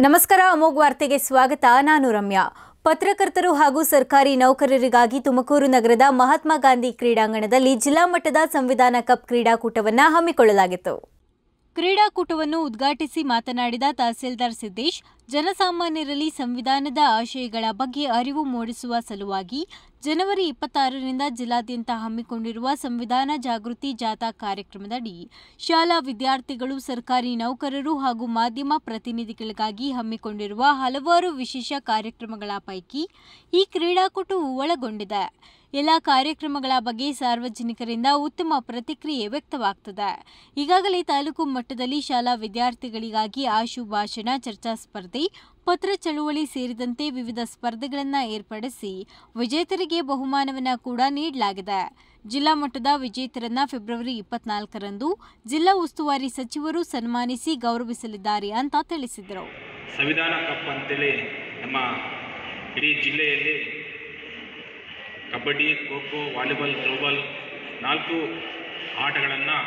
ನಮಸ್ಕಾರ ಅಮೋಘ್ ವಾರ್ತೆಗೆ ಸ್ವಾಗತ. ನಾನು ರಮ್ಯಾ. ಪತ್ರಕರ್ತರು ಹಾಗೂ ಸರ್ಕಾರಿ ನೌಕರರಿಗಾಗಿ ತುಮಕೂರು ನಗರದ ಮಹಾತ್ಮ ಗಾಂಧಿ ಕ್ರೀಡಾಂಗಣದಲ್ಲಿ ಜಿಲ್ಲಾ ಮಟ್ಟದ ಸಂವಿಧಾನ ಕಪ್ ಕ್ರೀಡಾಕೂಟವನ್ನು ಹಮ್ಮಿಕೊಳ್ಳಲಾಗಿತ್ತು. ಕ್ರೀಡಾಕೂಟವನ್ನು ಉದ್ಘಾಟಿಸಿ ಮಾತನಾಡಿದ ತಹಸೀಲ್ದಾರ್ ಸಿದ್ದೇಶ್, ಜನಸಾಮಾನ್ಯರಲ್ಲಿ ಸಂವಿಧಾನದ ಆಶಯಗಳ ಬಗ್ಗೆ ಅರಿವು ಮೂಡಿಸುವ ಸಲುವಾಗಿ ಜನವರಿ 26ರಿಂದ ಜಿಲ್ಲಾದ್ಯಂತ ಹಮ್ಮಿಕೊಂಡಿರುವ ಸಂವಿಧಾನ ಜಾಗೃತಿ ಜಾಥಾ ಕಾರ್ಯಕ್ರಮದಡಿ ಶಾಲಾ ವಿದ್ಯಾರ್ಥಿಗಳು, ಸರ್ಕಾರಿ ನೌಕರರು ಹಾಗೂ ಮಾಧ್ಯಮ ಪ್ರತಿನಿಧಿಗಳಿಗಾಗಿ ಹಮ್ಮಿಕೊಂಡಿರುವ ಹಲವಾರು ವಿಶೇಷ ಕಾರ್ಯಕ್ರಮಗಳ ಪೈಕಿ ಈ ಕ್ರೀಡಾಕೂಟವು ಒಳಗೊಂಡಿದೆ. ಎಲ್ಲ ಕಾರ್ಯಕ್ರಮಗಳ ಬಗ್ಗೆ ಸಾರ್ವಜನಿಕರಿಂದ ಉತ್ತಮ ಪ್ರತಿಕ್ರಿಯೆ ವ್ಯಕ್ತವಾಗುತ್ತದೆ. ಈಗಾಗಲೇ ತಾಲೂಕು ಮಟ್ಟದಲ್ಲಿ ಶಾಲಾ ವಿದ್ಯಾರ್ಥಿಗಳಿಗಾಗಿ ಆಶು ಭಾಷಣ, ಚರ್ಚಾ ಸ್ಪರ್ಧೆ, ಪತ್ರ ಚಳುವಳಿ ಸೇರಿದಂತೆ ವಿವಿಧ ಸ್ಪರ್ಧೆಗಳನ್ನು ಏರ್ಪಡಿಸಿ ವಿಜೇತರಿಗೆ ಬಹುಮಾನವನ್ನು ಕೂಡ ನೀಡಲಾಗಿದೆ. ಜಿಲ್ಲಾ ಮಟ್ಟದ ವಿಜೇತರನ್ನ ಫೆಬ್ರವರಿ 24ರಂದು ಜಿಲ್ಲಾ ಉಸ್ತುವಾರಿ ಸಚಿವರು ಸನ್ಮಾನಿಸಿ ಗೌರವಿಸಲಿದ್ದಾರೆ ಅಂತ ತಿಳಿಸಿದರು. ಸಂವಿಧಾನ ಕಪ್ ಅಂತೇಳಿ ನಮ್ಮ ಇಡೀ ಜಿಲ್ಲೆಯಲ್ಲಿ ಕಬಡ್ಡಿ, ಖೋ ಖೋ, ವಾಲಿಬಾಲ್, ಥ್ರೋಬಾಲ್ 4 ಆಟಗಳನ್ನು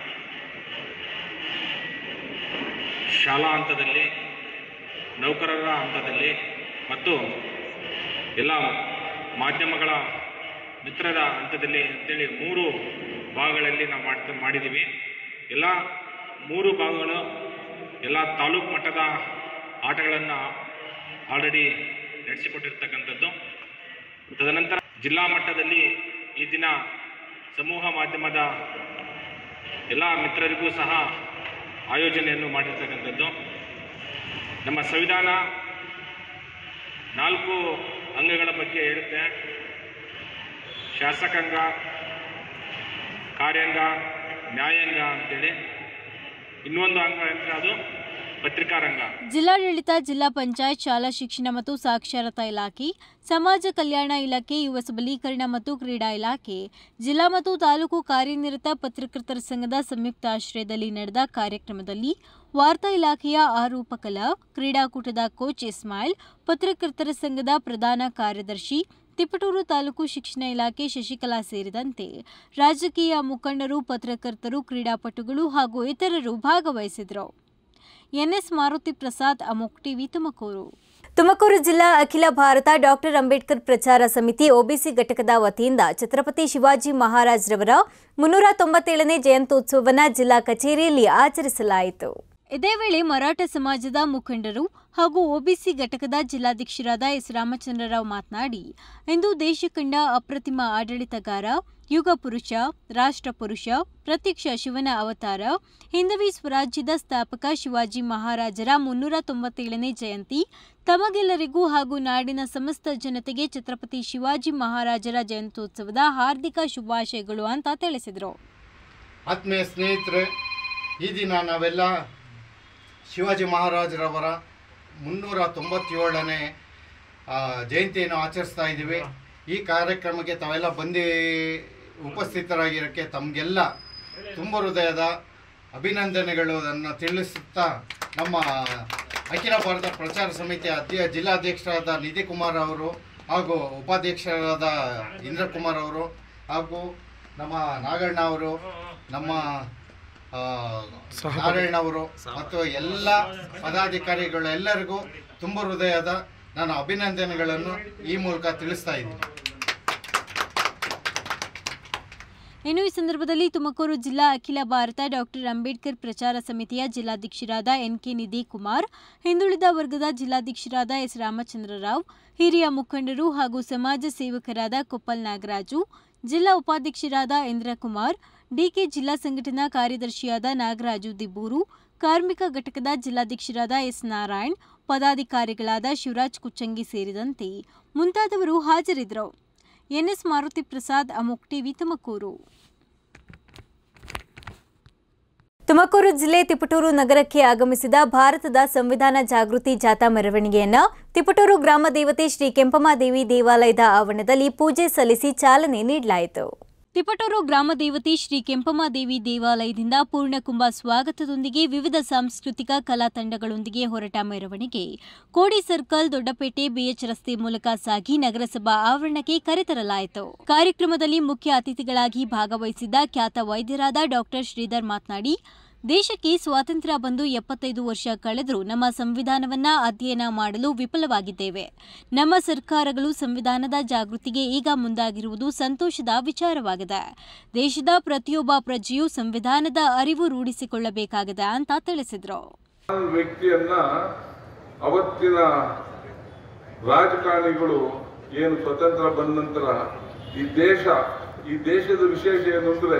ಶಾಲಾ ಹಂತದಲ್ಲಿ, ನೌಕರರ ಹಂತದಲ್ಲಿ ಮತ್ತು ಎಲ್ಲ ಮಾಧ್ಯಮಗಳ ಮಿತ್ರರ ಹಂತದಲ್ಲಿ ಅಂತೇಳಿ 3 ಭಾಗಗಳಲ್ಲಿ ನಾವು ಮಾಡಿದ್ದೀವಿ. ಎಲ್ಲ 3 ಭಾಗಗಳು ಎಲ್ಲ ತಾಲೂಕು ಮಟ್ಟದ ಆಟಗಳನ್ನು ಆಲ್ರೆಡಿ ನಡೆಸಿಕೊಟ್ಟಿರ್ತಕ್ಕಂಥದ್ದು. ತದನಂತರ ಜಿಲ್ಲಾ ಮಟ್ಟದಲ್ಲಿ ಈ ದಿನ ಸಮೂಹ ಮಾಧ್ಯಮದ ಎಲ್ಲ ಮಿತ್ರರಿಗೂ ಸಹ ಆಯೋಜನೆಯನ್ನು ಮಾಡಿರ್ತಕ್ಕಂಥದ್ದು. ನಮ್ಮ ಸಂವಿಧಾನ 4 ಅಂಗಗಳ ಬಗ್ಗೆ ಹೇಳುತ್ತೆ. ಶಾಸಕಾಂಗ, ಕಾರ್ಯಾಂಗ, ನ್ಯಾಯಾಂಗ ಅಂತೇಳಿ. ಇನ್ನೊಂದು ಅಂಗ ಅಂದರೆ ಅದು ಪತ್ರಿಕಾರಂಗ. ಜಿಲ್ಲಾಡಳಿತ, ಜಿಲ್ಲಾ ಪಂಚಾಯತ್, ಶಾಲಾ ಶಿಕ್ಷಣ ಮತ್ತು ಸಾಕ್ಷರತಾ ಇಲಾಖೆ, ಸಮಾಜ ಕಲ್ಯಾಣ ಇಲಾಖೆ, ಯುವ ಸಬಲೀಕರಣ ಮತ್ತು ಕ್ರೀಡಾ ಇಲಾಖೆ, ಜಿಲ್ಲಾ ಮತ್ತು ತಾಲೂಕು ಕಾರ್ಯನಿರತ ಪತ್ರಕರ್ತರ ಸಂಘದ ಸಂಯುಕ್ತ ಆಶ್ರಯದಲ್ಲಿ ನಡೆದ ಕಾರ್ಯಕ್ರಮದಲ್ಲಿ ವಾರ್ತಾ ಇಲಾಖೆಯ ಆರ್ ಉಪಕಲಾ, ಕ್ರೀಡಾಕೂಟದ ಕೋಚ್ ಇಸ್ಮಾಯಿಲ್, ಪತ್ರಕರ್ತರ ಸಂಘದ ಪ್ರಧಾನ ಕಾರ್ಯದರ್ಶಿ, ತಿಪಟೂರು ತಾಲೂಕು ಶಿಕ್ಷಣ ಇಲಾಖೆ ಶಶಿಕಲಾ ಸೇರಿದಂತೆ ರಾಜಕೀಯ ಮುಖಂಡರು, ಪತ್ರಕರ್ತರು, ಕ್ರೀಡಾಪಟುಗಳು ಹಾಗೂ ಇತರರು ಭಾಗವಹಿಸಿದರು. NS Maruti Prasad, Amogh TV, Tumakuru. ತುಮಕೂರು ಜಿಲ್ಲಾ ಅಖಿಲ ಭಾರತ ಡಾಕ್ಟರ್ ಅಂಬೇಡ್ಕರ್ ಪ್ರಚಾರ ಸಮಿತಿ ಒಬಿಸಿ ಘಟಕದ ವತಿಯಿಂದ ಛತ್ರಪತಿ ಶಿವಾಜಿ ಮಹಾರಾಜರವರ 397ನೇ ಜಯಂತ್ಯೋತ್ಸವವನ್ನು ಜಿಲ್ಲಾ ಕಚೇರಿಯಲ್ಲಿ ಆಚರಿಸಲಾಯಿತು. ಇದೇ ವೇಳೆ ಮರಾಠ ಸಮಾಜದ ಮುಖಂಡರು ಹಾಗೂ ಒಬಿಸಿ ಘಟಕದ ಜಿಲ್ಲಾಧ್ಯಕ್ಷರಾದ ಎಸ್ ರಾಮಚಂದ್ರರಾವ್ ಮಾತನಾಡಿ, ಇಂದು ದೇಶ ಕಂಡ ಅಪ್ರತಿಮ ಆಡಳಿತಗಾರ, ಯುಗ ಪುರುಷ, ರಾಷ್ಟ್ರ ಪುರುಷ, ಪ್ರತ್ಯಕ್ಷ ಶಿವನ ಅವತಾರ, ಹಿಂದವಿ ಸ್ವರಾಜ್ಯದ ಸ್ಥಾಪಕ ಶಿವಾಜಿ ಮಹಾರಾಜರ 397ನೇ ಜಯಂತಿ ತಮಗೆಲ್ಲರಿಗೂ ಹಾಗೂ ನಾಡಿನ ಸಮಸ್ತ ಜನತೆಗೆ ಛತ್ರಪತಿ ಶಿವಾಜಿ ಮಹಾರಾಜರ ಜಯಂತ್ಯೋತ್ಸವದ ಹಾರ್ದಿಕ ಶುಭಾಶಯಗಳು ಅಂತ ತಿಳಿಸಿದರು. ಆತ್ಮೀಯ ಸ್ನೇಹಿತರೆ, ಈ ದಿನ ನಾವೆಲ್ಲ ಶಿವಾಜಿ ಮಹಾರಾಜರವರ 397ನೇ ಜಯಂತಿಯನ್ನು ಆಚರಿಸ್ತಾ ಇದ್ದೀವಿ. ಈ ಕಾರ್ಯಕ್ರಮಕ್ಕೆ ತಾವೆಲ್ಲ ಬಂದು ಉಪಸ್ಥಿತರಾಗಿರೋಕ್ಕೆ ತಮಗೆಲ್ಲ ತುಂಬ ಹೃದಯದ ಅಭಿನಂದನೆಗಳನ್ನು ತಿಳಿಸುತ್ತಾ, ನಮ್ಮ ಅಖಿಲ ಭಾರತ ಪ್ರಚಾರ ಸಮಿತಿಯ ಜಿಲ್ಲಾಧ್ಯಕ್ಷರಾದ ನಿಧಿ ಕುಮಾರ್ ಅವರು ಹಾಗೂ ಉಪಾಧ್ಯಕ್ಷರಾದ ಇಂದ್ರಕುಮಾರ್ ಅವರು ಹಾಗೂ ನಮ್ಮ ನಾಗಣ್ಣ ಅವರು, ನಮ್ಮ ನಾರಾಯಣ ಅವರು ಮತ್ತು ಎಲ್ಲ ಪದಾಧಿಕಾರಿಗಳು ಎಲ್ಲರಿಗೂ ತುಂಬ ಹೃದಯದ ನಾನು ಅಭಿನಂದನೆಗಳನ್ನು ಈ ಮೂಲಕ ತಿಳಿಸ್ತಾ ಇದ್ದೀನಿ. ಇನ್ನು ಈ ಸಂದರ್ಭದಲ್ಲಿ ತುಮಕೂರು ಜಿಲ್ಲಾ ಅಖಿಲ ಭಾರತ ಡಾಕ್ಟರ್ ಅಂಬೇಡ್ಕರ್ ಪ್ರಚಾರ ಸಮಿತಿಯ ಜಿಲ್ಲಾಧ್ಯಕ್ಷರಾದ ಎನ್ಕೆ ನಿಧಿ ಕುಮಾರ್, ಹಿಂದುಳಿದ ವರ್ಗದ ಜಿಲ್ಲಾಧ್ಯಕ್ಷರಾದ ಎಸ್ ರಾಮಚಂದ್ರರಾವ್, ಹಿರಿಯ ಮುಖಂಡರು ಹಾಗೂ ಸಮಾಜ ಸೇವಕರಾದ ಕೊಪ್ಪಲ್ ನಾಗರಾಜು, ಜಿಲ್ಲಾ ಉಪಾಧ್ಯಕ್ಷರಾದ ಇಂದ್ರಕುಮಾರ್, ಡಿಕೆ ಜಿಲ್ಲಾ ಸಂಘಟನಾ ಕಾರ್ಯದರ್ಶಿಯಾದ ನಾಗರಾಜು ದಿಬ್ಬೂರು, ಕಾರ್ಮಿಕ ಘಟಕದ ಜಿಲ್ಲಾಧ್ಯಕ್ಷರಾದ ಎಸ್ ನಾರಾಯಣ್, ಪದಾಧಿಕಾರಿಗಳಾದ ಶಿವರಾಜ್ ಕುಚ್ಚಂಗಿ ಸೇರಿದಂತೆ ಮುಂತಾದವರು ಹಾಜರಿದ್ದರು. NS Maruti Prasad, Amogh TV, Tumakuru. ತುಮಕೂರು ಜಿಲ್ಲೆ ತಿಪಟೂರು ನಗರಕ್ಕೆ ಆಗಮಿಸಿದ ಭಾರತದ ಸಂವಿಧಾನ ಜಾಗೃತಿ ಜಾಥಾ ಮೆರವಣಿಗೆಯನ್ನು ತಿಪಟೂರು ಗ್ರಾಮ ದೇವತೆ ಶ್ರೀ ಕೆಂಪಮಾದೇವಿ ದೇವಾಲಯದ ಆವರಣದಲ್ಲಿ ಪೂಜೆ ಸಲ್ಲಿಸಿ ಚಾಲನೆ ನೀಡಲಾಯಿತು. ತಿಪಟೂರು ಗ್ರಾಮ ದೇವತೆ ಶ್ರೀ ಕೆಂಪಮಾದೇವಿ ದೇವಾಲಯದಿಂದ ಪೂರ್ಣಕುಂಭ ಸ್ವಾಗತದೊಂದಿಗೆ ವಿವಿಧ ಸಾಂಸ್ಕೃತಿಕ ಕಲಾ ತಂಡಗಳೊಂದಿಗೆ ಹೊರಟ ಮೆರವಣಿಗೆ ಕೋಡಿ ಸರ್ಕಲ್, ದೊಡ್ಡಪೇಟೆ, ಬಿಎಚ್ ರಸ್ತೆ ಮೂಲಕ ಸಾಗಿ ನಗರಸಭಾ ಆವರಣಕ್ಕೆ ಕರೆತರಲಾಯಿತು. ಕಾರ್ಯಕ್ರಮದಲ್ಲಿ ಮುಖ್ಯ ಅತಿಥಿಗಳಾಗಿ ಭಾಗವಹಿಸಿದ್ದ ಖ್ಯಾತ ವೈದ್ಯರಾದ ಡಾಕ್ಟರ್ ಶ್ರೀಧರ್ ಮಾತನಾಡಿ, ದೇಶಕ್ಕೆ ಸ್ವಾತಂತ್ರ್ಯ ಬಂದು 75 ವರ್ಷ ಕಳೆದರೂ ನಮ್ಮ ಸಂವಿಧಾನವನ್ನ ಅಧ್ಯಯನ ಮಾಡಲು ವಿಫಲವಾಗಿದ್ದೇವೆ. ನಮ್ಮ ಸರ್ಕಾರಗಳು ಸಂವಿಧಾನದ ಜಾಗೃತಿಗೆ ಈಗ ಮುಂದಾಗಿರುವುದು ಸಂತೋಷದ ವಿಚಾರವಾಗಿದೆ. ದೇಶದ ಪ್ರತಿಯೊಬ್ಬ ಪ್ರಜೆಯೂ ಸಂವಿಧಾನದ ಅರಿವು ರೂಢಿಸಿಕೊಳ್ಳಬೇಕಾಗಿದೆ ಅಂತ ತಿಳಿಸಿದರು. ವ್ಯಕ್ತಿಯನ್ನ ಅವತ್ತಿನ ರಾಜಕಾರಣಿಗಳು ಏನು ಸ್ವತಂತ್ರ ಬಂದ ನಂತರ ಈ ದೇಶದ ವಿಶೇಷ ಏನಂದ್ರೆ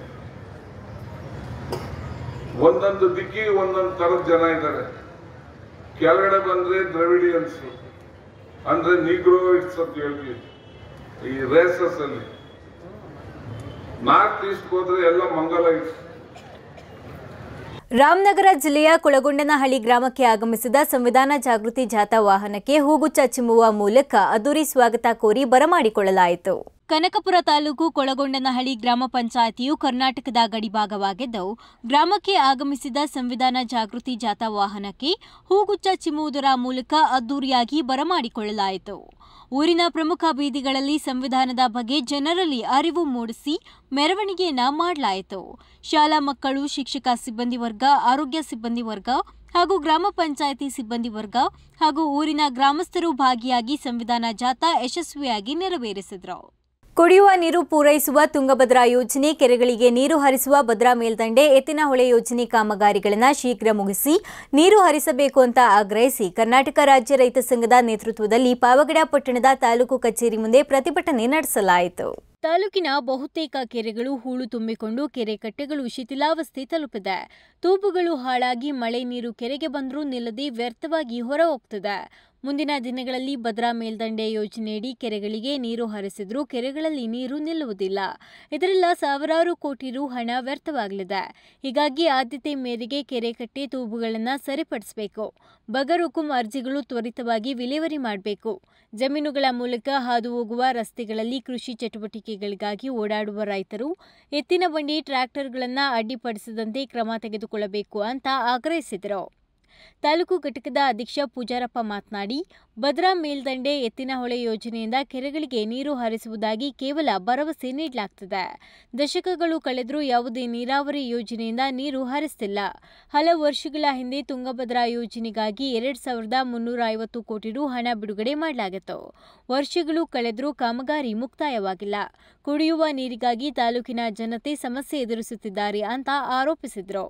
ಒಂದೊಂದು ದಿಕ್ಕಿಗೆ ಒಂದೊಂದು ತರದ ಜನ ಇದ್ದಾರೆ. ಕೆಳಗಡೆ ಬಂದ್ರೆ ದ್ರವಿಡಿಯನ್ಸ್ ಅಂದ್ರೆ ನೀಗ್ರೋಯಿಟ್ಸ್ ಅಂತ ಹೇಳ್ತೀವಿ ಈ ರೇಸಸ್ ಅಲ್ಲಿ. ನಾರ್ತ್ ಈಸ್ಟ್ ಹೋದ್ರೆ ಎಲ್ಲ ಮಂಗಲೈಟ್ಸ್. ರಾಮನಗರ ಜಿಲ್ಲೆಯ ಕೊಳಗೊಂಡನಹಳ್ಳಿ ಗ್ರಾಮಕ್ಕೆ ಆಗಮಿಸಿದ ಸಂವಿಧಾನ ಜಾಗೃತಿ ಜಾಥಾ ವಾಹನಕ್ಕೆ ಹೂಗುಚ್ಛ ಚಿಮ್ಮುವ ಮೂಲಕ ಅದ್ದೂರಿ ಸ್ವಾಗತ ಕೋರಿ ಬರಮಾಡಿಕೊಳ್ಳಲಾಯಿತು. ಕನಕಪುರ ತಾಲೂಕು ಕೊಳಗೊಂಡನಹಳ್ಳಿ ಗ್ರಾಮ ಪಂಚಾಯಿತಿಯು ಕರ್ನಾಟಕದ ಗಡಿಭಾಗವಾಗಿದ್ದು, ಗ್ರಾಮಕ್ಕೆ ಆಗಮಿಸಿದ ಸಂವಿಧಾನ ಜಾಗೃತಿ ಜಾಥಾ ವಾಹನಕ್ಕೆ ಹೂಗುಚ್ಛ ಚಿಮ್ಮುವುದರ ಮೂಲಕ ಅದ್ದೂರಿಯಾಗಿ ಬರಮಾಡಿಕೊಳ್ಳಲಾಯಿತು. ಊರಿನ ಪ್ರಮುಖ ಬೀದಿಗಳಲ್ಲಿ ಸಂವಿಧಾನದ ಬಗ್ಗೆ ಜನರಲ್ಲಿ ಅರಿವು ಮೂಡಿಸಿ ಮೆರವಣಿಗೆಯನ್ನ ಮಾಡಲಾಯಿತು. ಶಾಲಾ ಮಕ್ಕಳು, ಶಿಕ್ಷಕ ಸಿಬ್ಬಂದಿ ವರ್ಗ, ಆರೋಗ್ಯ ಸಿಬ್ಬಂದಿ ವರ್ಗ ಹಾಗೂ ಗ್ರಾಮ ಪಂಚಾಯಿತಿ ಸಿಬ್ಬಂದಿ ವರ್ಗ ಹಾಗೂ ಊರಿನ ಗ್ರಾಮಸ್ಥರು ಭಾಗಿಯಾಗಿ ಸಂವಿಧಾನ ಜಾಥಾ ಯಶಸ್ವಿಯಾಗಿ ನೆರವೇರಿಸಿದರು. ಕುಡಿಯುವ ನೀರು ಪೂರೈಸುವ ತುಂಗಭದ್ರಾ ಯೋಜನೆ, ಕೆರೆಗಳಿಗೆ ನೀರು ಹರಿಸುವ ಭದ್ರಾ ಮೇಲ್ದಂಡೆ, ಎತ್ತಿನಹೊಳೆ ಯೋಜನೆ ಕಾಮಗಾರಿಗಳನ್ನು ಶೀಘ್ರ ಮುಗಿಸಿ ನೀರು ಹರಿಸಬೇಕು ಅಂತ ಆಗ್ರಹಿಸಿ ಕರ್ನಾಟಕ ರಾಜ್ಯ ರೈತ ಸಂಘದ ನೇತೃತ್ವದಲ್ಲಿ ಪಾವಗಡ ಪಟ್ಟಣದ ತಾಲೂಕು ಕಚೇರಿ ಮುಂದೆ ಪ್ರತಿಭಟನೆ ನಡೆಸಲಾಯಿತು. ತಾಲೂಕಿನ ಬಹುತೇಕ ಕೆರೆಗಳು ಹೂಳು ತುಂಬಿಕೊಂಡು ಕೆರೆ ಕಟ್ಟೆಗಳು ಶಿಥಿಲಾವಸ್ಥೆ ತಲುಪಿದೆ. ತೂಬುಗಳು ಹಾಳಾಗಿ ಮಳೆ ನೀರು ಕೆರೆಗೆ ಬಂದರೂ ನಿಲ್ಲದೆ ವ್ಯರ್ಥವಾಗಿ ಹೊರ ಹೋಗ್ತಿದೆ. ಮುಂದಿನ ದಿನಗಳಲ್ಲಿ ಭದ್ರಾ ಮೇಲ್ದಂಡೆ ಯೋಜನೆಯಡಿ ಕೆರೆಗಳಿಗೆ ನೀರು ಹರಿಸಿದ್ರೂ ಕೆರೆಗಳಲ್ಲಿ ನೀರು ನಿಲ್ಲುವುದಿಲ್ಲ. ಇದರಿಂದ ಸಾವಿರಾರು ಕೋಟಿ ರು ಹಣ ವ್ಯರ್ಥವಾಗಲಿದೆ. ಹೀಗಾಗಿ ಆದ್ಯತೆ ಮೇರೆಗೆ ಕೆರೆ ಕಟ್ಟೆ ತೂಬುಗಳನ್ನು ಸರಿಪಡಿಸಬೇಕು. ಬಗರುಕುಂ ಅರ್ಜಿಗಳು ತ್ವರಿತವಾಗಿ ವಿಲೇವಾರಿ ಮಾಡಬೇಕು. ಜಮೀನುಗಳ ಮೂಲಕ ಹಾದು ಹೋಗುವ ರಸ್ತೆಗಳಲ್ಲಿ ಕೃಷಿ ಚಟುವಟಿಕೆಗಳಿಗಾಗಿ ಓಡಾಡುವ ರೈತರು ಎತ್ತಿನ ಬಂಡಿ ಟ್ರ್ಯಾಕ್ಟರ್ಗಳನ್ನು ಅಡ್ಡಿಪಡಿಸದಂತೆ ಕ್ರಮ ತೆಗೆದುಕೊಳ್ಳಬೇಕು ಅಂತ ಆಗ್ರಹಿಸಿದರು. ತಾಲೂಕು ಘಟಕದ ಅಧ್ಯಕ್ಷ ಪೂಜಾರಪ್ಪ ಮಾತನಾಡಿ, ಭದ್ರಾ ಮೇಲ್ದಂಡೆ ಎತ್ತಿನಹೊಳೆ ಯೋಜನೆಯಿಂದ ಕೆರೆಗಳಿಗೆ ನೀರು ಹರಿಸುವುದಾಗಿ ಕೇವಲ ಭರವಸೆ ನೀಡಲಾಗ್ತಿದೆ. ದಶಕಗಳು ಕಳೆದರೂ ಯಾವುದೇ ನೀರಾವರಿ ಯೋಜನೆಯಿಂದ ನೀರು ಹರಿಸ್ತಿಲ್ಲ. ಹಲವು ವರ್ಷಗಳ ಹಿಂದೆ ತುಂಗಭದ್ರಾ ಯೋಜನೆಗಾಗಿ 2,350 ಕೋಟಿ ರು ಹಣ ಬಿಡುಗಡೆ ಮಾಡಲಾಗಿತ್ತು. ವರ್ಷಗಳು ಕಳೆದರೂ ಕಾಮಗಾರಿ ಮುಕ್ತಾಯವಾಗಿಲ್ಲ. ಕುಡಿಯುವ ನೀರಿಗಾಗಿ ತಾಲೂಕಿನ ಜನತೆ ಸಮಸ್ಯೆ ಎದುರಿಸುತ್ತಿದ್ದಾರೆ ಅಂತ ಆರೋಪಿಸಿದರು.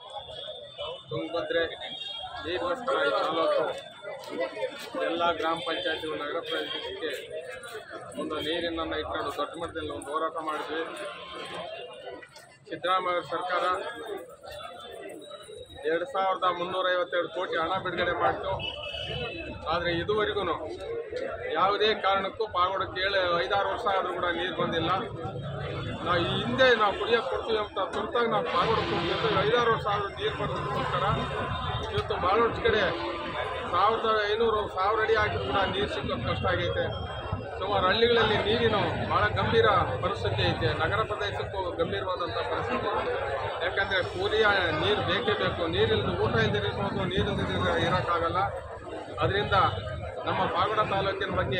ನೀರಿಗೋಸ್ಕರ ಈ ತಾಲೂಕು ಎಲ್ಲ ಗ್ರಾಮ ಪಂಚಾಯತಿಗಳು ನಗರ ಪ್ರದೇಶಕ್ಕೆ ಒಂದು ನೀರಿನನ್ನು ಇಟ್ಕೊಂಡು ದೊಡ್ಡ ಮಟ್ಟದಲ್ಲಿ ಒಂದು ಹೋರಾಟ ಮಾಡಿದ್ವಿ. ಸಿದ್ದರಾಮಯ್ಯ ಸರ್ಕಾರ 2,352 ಕೋಟಿ ಹಣ ಬಿಡುಗಡೆ ಮಾಡಿತು. ಆದರೆ ಇದುವರೆಗೂ ಯಾವುದೇ ಕಾರಣಕ್ಕೂ ಪಾವಗಡಕ್ಕೆ 5-6 ವರ್ಷ ಆದರೂ ಕೂಡ ನೀರು ಬಂದಿಲ್ಲ. ನಾವು ಈ ಹಿಂದೆ ಕುಡಿಯೋಕ್ಕೆ ಕೊಡ್ತೀವಿ ಅಂತ ತುರ್ತಾಗಿ ನಾವು ಪಾವಗಡಕ್ಕೆ ಕೊಡ್ತೀವಿ. 5-6 ವರ್ಷ ಆದರೂ ನೀರು ಬರೋದಕ್ಕೋಸ್ಕರ ಇವತ್ತು ಭಾಳಷ್ಟು ಕಡೆ 1,500-1,000 ಅಡಿ ಆಗಿದ್ರು ಕೂಡ ನೀರು ಸಿಗೋದು ಕಷ್ಟ ಆಗೈತೆ. ಸುಮಾರು ಹಳ್ಳಿಗಳಲ್ಲಿ ನೀರಿನ ಭಾಳ ಗಂಭೀರ ಪರಿಸ್ಥಿತಿ ಐತೆ. ನಗರ ಪ್ರದೇಶಕ್ಕೂ ಗಂಭೀರವಾದಂಥ ಪರಿಸ್ಥಿತಿ. ಯಾಕಂದರೆ ಕೂಲಿಯ ನೀರು ಬೇಕೇ ಬೇಕು. ನೀರಿಲ್ಲದೆ ಊಟ ಇಲ್ಲದೆ ಇರ್ಬೋದು, ನೀರಿಲ್ಲದೆ ಇರೋಕ್ಕಾಗಲ್ಲ. ಅದರಿಂದ ನಮ್ಮ ಪಾವಗಡ ತಾಲೂಕಿನ ಬಗ್ಗೆ